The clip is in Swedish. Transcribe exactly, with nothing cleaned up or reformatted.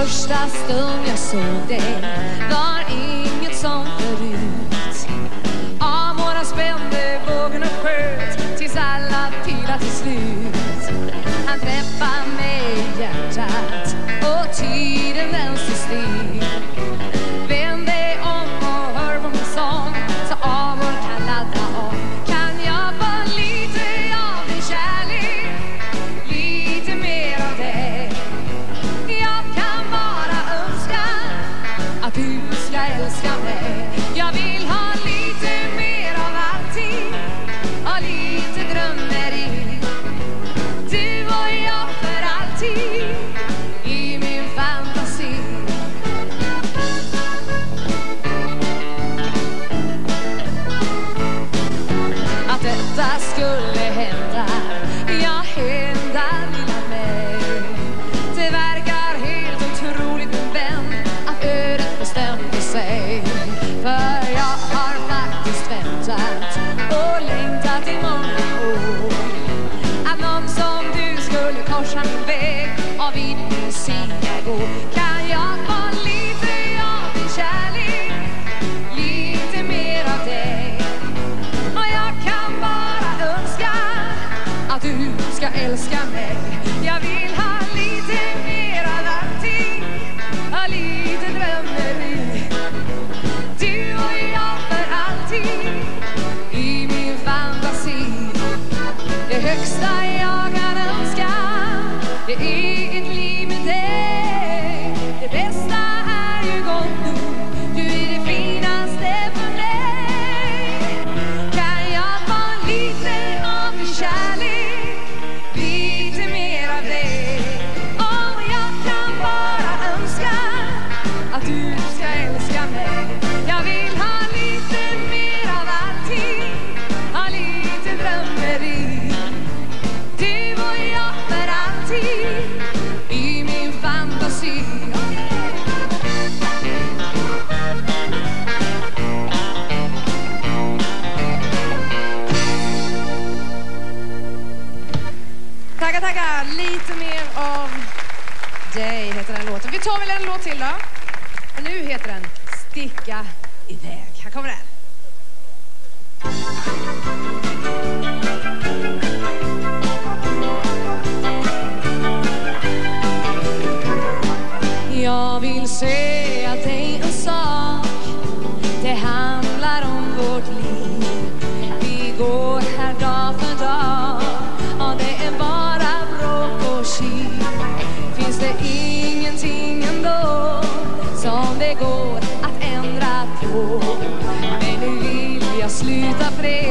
första stund jag såg dig var inget som förut. Av våra spände vågen och sköt tills alla tillade till slut. Han träffade mig i hjärtat och tiden den stod still. Vänd dig om och hör på min sång så av vår kan ladda om. Kan jag få lite av din kärlek, lite mer av dig? Jag kan bara önska att du ska älska mig. Jag vill ha lite mer av allting och lite drömmeri. Du och jag för alltid i min fantasi. Att detta skulle hända, ja hända lilla mig. Det verkar helt otroligt min vän att ödet bestämde sig. För jag har faktiskt väntat och längtat i många år. Att någon som du skulle korsa min väg och vid min sida gå. Kan jag få lite av din kärlek, lite mer av dig? Och jag kan bara önska att du ska älska mig. Jag vill ha lite mer av allting och lite drömmeri. Du och jag för alltid i min fantasi. Det högsta jag kan önska, det är ett liv med dig. Det bästa är ju gott nog, du är det finaste för mig. Kan jag få lite av din kärlek, lite mer av dig? Och jag kan bara önska att du ska älska mig. Jag vill ha lite mer av allting och lite drömmeri. Du och jag för alltid i min fantasi. Tackar, tackar. Lite mer av dig heter den låten. Vi tar väl en låt till då. Och nu heter den Sticka iväg. Här kommer den. Jag vill säga dig en sak. Det handlar om vårt liv. Vi går här dag för dag och det är bara bråk och kiv. Finns det ingenting ändå som det går att ändra på? Men nu vill jag sluta fred